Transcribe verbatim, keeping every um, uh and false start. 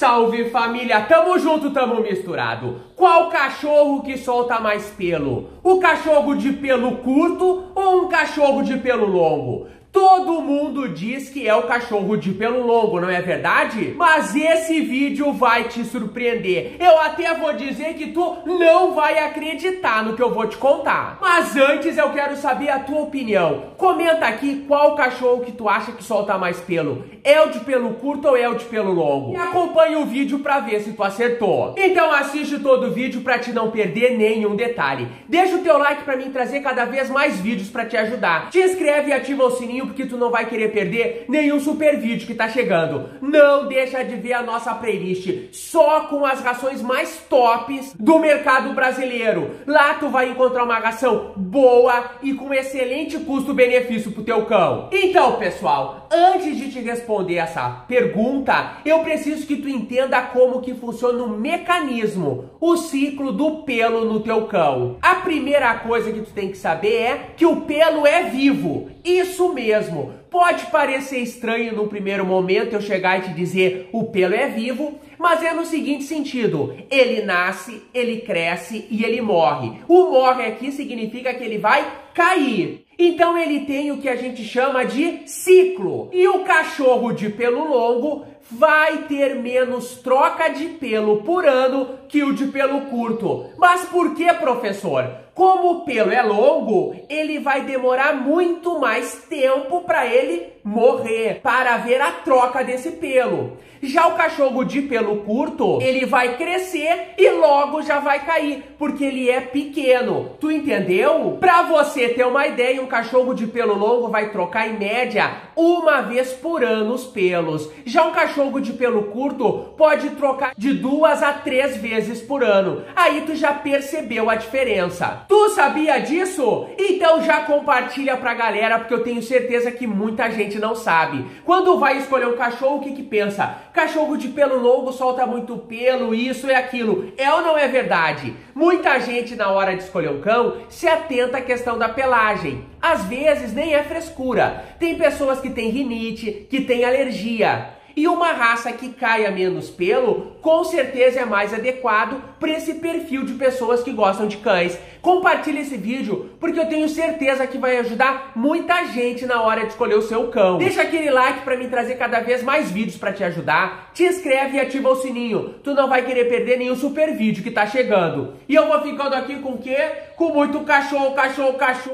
salve família, tamo junto, tamo misturado. Qual cachorro que solta mais pelo? O cachorro de pelo curto ou um cachorro de pelo longo? Todo mundo diz que é o cachorro de pelo longo, não é verdade? Mas esse vídeo vai te surpreender. Eu até vou dizer que tu não vai acreditar no que eu vou te contar. Mas antes eu quero saber a tua opinião. Comenta aqui qual cachorro que tu acha que solta mais pelo. É o de pelo curto ou é o de pelo longo? E acompanha o vídeo pra ver se tu acertou. Então assiste todo o vídeo pra te não perder nenhum detalhe. Deixa o teu like pra mim trazer cada vez mais vídeos pra te ajudar. Te inscreve e ativa o sininho porque tu não vai querer perder nenhum super vídeo que tá chegando. Não deixa de ver a nossa playlist só com as rações mais tops do mercado brasileiro. Lá tu vai encontrar uma ração boa e com excelente custo-benefício pro teu cão. Então, pessoal, antes de te responder essa pergunta, eu preciso que tu entenda como que funciona o mecanismo, o ciclo do pelo no teu cão. A primeira coisa que tu tem que saber é que o pelo é vivo. Isso mesmo. Pode parecer estranho no primeiro momento eu chegar e te dizer o pelo é vivo, mas é no seguinte sentido: ele nasce, ele cresce e ele morre. O morre aqui significa que ele vai cair. Então ele tem o que a gente chama de ciclo. E o cachorro de pelo longo vai ter menos troca de pelo por ano que o de pelo curto. Mas por que, professor? Como o pelo é longo, ele vai demorar muito mais tempo para ele morrer, para haver a troca desse pelo. Já o cachorro de pelo curto, ele vai crescer e logo já vai cair, porque ele é pequeno. Tu entendeu? Para você ter uma ideia, um cachorro de pelo longo vai trocar em média uma vez por ano os pelos. Já um cachorro de pelo curto pode trocar de duas a três vezes por ano. Aí tu já percebeu a diferença. Tu sabia disso? Então já compartilha pra galera, porque eu tenho certeza que muita gente não sabe. Quando vai escolher um cachorro, o que que pensa? Cachorro de pelo longo solta muito pelo, isso e aquilo. É ou não é verdade? Muita gente na hora de escolher um cão se atenta à questão da pelagem. Às vezes nem é frescura. Tem pessoas que têm rinite, que têm alergia. E uma raça que caia menos pelo, com certeza é mais adequado para esse perfil de pessoas que gostam de cães. Compartilhe esse vídeo, porque eu tenho certeza que vai ajudar muita gente na hora de escolher o seu cão. Deixa aquele like para mim trazer cada vez mais vídeos para te ajudar. Te inscreve e ativa o sininho. Tu não vai querer perder nenhum super vídeo que tá chegando. E eu vou ficando aqui com o quê? Com muito cachorro, cachorro, cachorro.